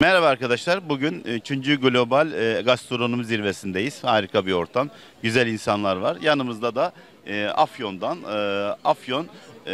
Merhaba arkadaşlar. Bugün 3. Global Gastronomi Zirvesi'ndeyiz. Harika bir ortam. Güzel insanlar var. Yanımızda da Afyon'dan Afyon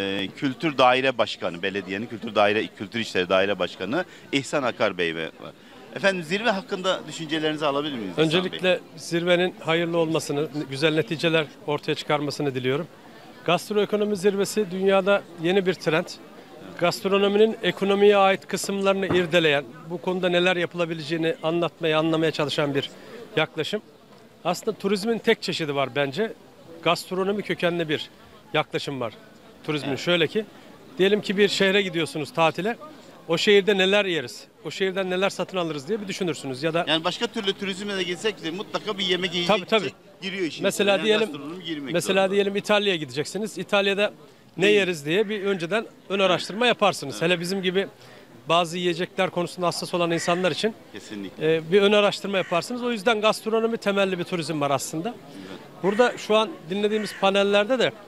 Kültür Daire Başkanı, belediyenin Kültür İşleri Daire Başkanı İhsan Akar Bey var. Efendim, zirve hakkında düşüncelerinizi alabilir miyiz? Öncelikle zirvenin hayırlı olmasını, güzel neticeler ortaya çıkarmasını diliyorum. Gastroekonomi zirvesi dünyada yeni bir trend. Gastronominin ekonomiye ait kısımlarını irdeleyen, bu konuda neler yapılabileceğini anlatmaya, anlamaya çalışan bir yaklaşım. Aslında turizmin tek çeşidi var bence. Gastronomi kökenli bir yaklaşım var turizmin. Evet. Şöyle ki, diyelim ki bir şehre gidiyorsunuz tatile. O şehirde neler yeriz, o şehirden neler satın alırız diye bir düşünürsünüz. Ya da yani başka türlü turizme de gitsek de mutlaka bir yemek yiyecek tabii. Giriyor işin. Mesela yani diyelim İtalya'ya gideceksiniz. İtalya'da ne yeriz diye bir önceden ön araştırma yaparsınız. Evet. Hele bizim gibi bazı yiyecekler konusunda hassas olan insanlar için kesinlikle bir ön araştırma yaparsınız. O yüzden gastronomi temelli bir turizm var aslında. Evet. Burada şu an dinlediğimiz panellerde de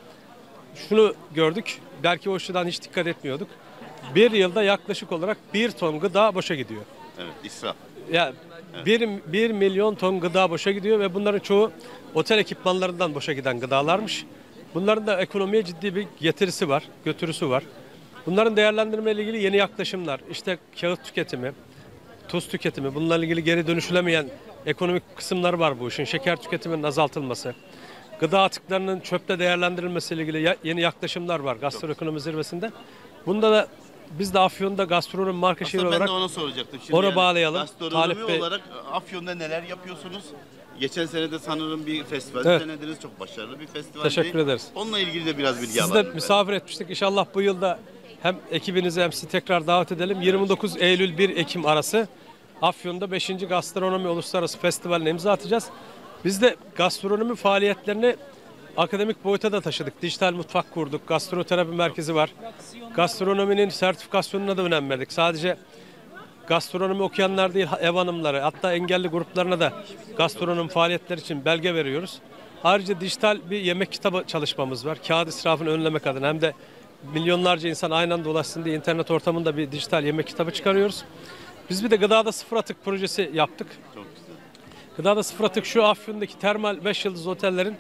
şunu gördük. Belki o açıdan hiç dikkat etmiyorduk. Bir yılda yaklaşık olarak 1 ton gıda boşa gidiyor. Evet, israf. Yani evet. 1 milyon ton gıda boşa gidiyor ve bunların çoğu otel ekipmanlarından boşa giden gıdalarmış. Bunların da ekonomiye ciddi bir getirisi var, götürüsü var. Bunların değerlendirmeyle ilgili yeni yaklaşımlar, işte kağıt tüketimi, tuz tüketimi, bunlarla ilgili geri dönüşülemeyen ekonomik kısımları var bu işin. Şeker tüketiminin azaltılması, gıda atıklarının çöpte değerlendirilmesiyle ilgili yeni yaklaşımlar var gastroekonomi zirvesinde. Bunda da biz de Afyon'da gastronomi marka şehri olarak ben de onu soracaktım. Şimdi oraya bağlayalım. Gastronomi olarak Afyon'da neler yapıyorsunuz? Geçen sene de sanırım bir festival düzenlediniz. Çok başarılı bir festival. Teşekkür ederiz. Onunla ilgili de biraz bilgi alalım. Siz de misafir etmiştik. İnşallah bu yılda hem ekibinizi hem sizi tekrar davet edelim. 29 Eylül 1 Ekim arası Afyon'da 5. Gastronomi Uluslararası Festivali'ne imza atacağız. Biz de gastronomi faaliyetlerini akademik boyuta da taşıdık. Dijital mutfak kurduk. Gastroterapi merkezi var. Gastronominin sertifikasyonuna da önem verdik. Sadece gastronomi okuyanlar değil, ev hanımları, hatta engelli gruplarına da gastronomi faaliyetleri için belge veriyoruz. Ayrıca dijital bir yemek kitabı çalışmamız var. Kağıt israfını önlemek adına hem de milyonlarca insan aynı anda ulaşsın diye internet ortamında bir dijital yemek kitabı çıkarıyoruz. Biz bir de gıdada sıfır atık projesi yaptık. Çok güzel. Gıdada sıfır atık şu Afyon'daki termal 5 yıldız otellerin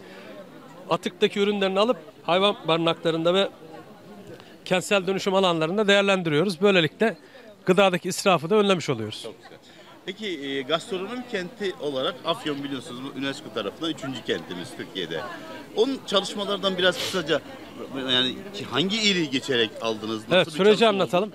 atıktaki ürünlerini alıp hayvan barınaklarında ve kentsel dönüşüm alanlarında değerlendiriyoruz. Böylelikle gıdadaki israfı da önlemiş oluyoruz. Çok güzel. Peki gastronomi kenti olarak Afyon biliyorsunuz bu UNESCO tarafından 3. kentimiz Türkiye'de. Onun çalışmalardan biraz kısaca yani hangi ili geçerek aldınız? Nasıl evet, süreci anlatalım.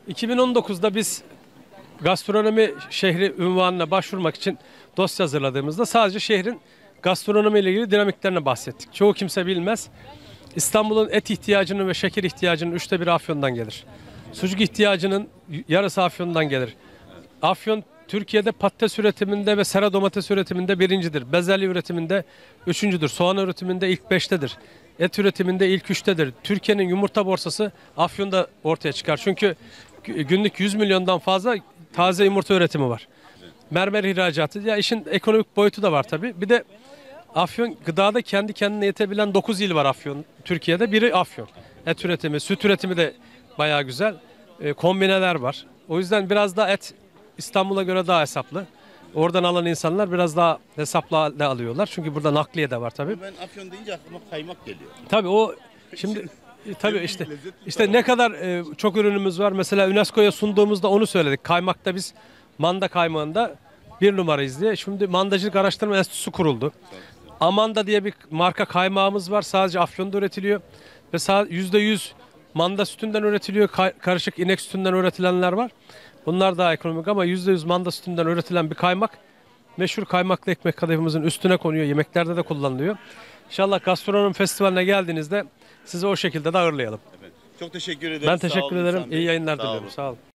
2019'da biz gastronomi şehri unvanına başvurmak için dosya hazırladığımızda sadece şehrin gastronomi ile ilgili dinamiklerine bahsettik. Çoğu kimse bilmez. İstanbul'un et ihtiyacının ve şeker ihtiyacının 1/3 Afyon'dan gelir. Sucuk ihtiyacının yarısı Afyon'dan gelir. Afyon Türkiye'de patates üretiminde ve sera domates üretiminde birincidir. Bezelye üretiminde 3.'dür. Soğan üretiminde ilk 5'tedir. Et üretiminde ilk 3'tedir. Türkiye'nin yumurta borsası Afyon'da ortaya çıkar. Çünkü günlük 100 milyondan fazla taze yumurta üretimi var. Mermer ihracatı. Ya işin ekonomik boyutu da var tabii. Bir de Afyon gıdada kendi kendine yetebilen 9 il var Afyon. Türkiye'de biri Afyon. Et üretimi, süt üretimi de bayağı güzel. Kombineler var. O yüzden biraz daha et İstanbul'a göre daha hesaplı. Oradan alan insanlar biraz daha hesaplı halde alıyorlar. Çünkü burada nakliye de var tabii. Ben Afyon deyince aklıma kaymak geliyor. Tabii o şimdi tabii işte ne kadar çok ürünümüz var. Mesela UNESCO'ya sunduğumuzda onu söyledik. Kaymakta biz manda kaymağında 1 numarayız diye. Şimdi Mandacılık Araştırma Enstitüsü kuruldu. Amanda diye bir marka kaymağımız var. Sadece Afyon'da üretiliyor. Ve %100 manda sütünden üretiliyor. Karışık inek sütünden üretilenler var. Bunlar daha ekonomik ama %100 manda sütünden üretilen bir kaymak. Meşhur kaymaklı ekmek kadayıfımızın üstüne konuyor. Yemeklerde de kullanılıyor. İnşallah gastronomi festivaline geldiğinizde sizi o şekilde de ağırlayalım. Evet. Çok teşekkür ederim. Ben teşekkür ederim. İyi yayınlar diliyorum. Sağ olun.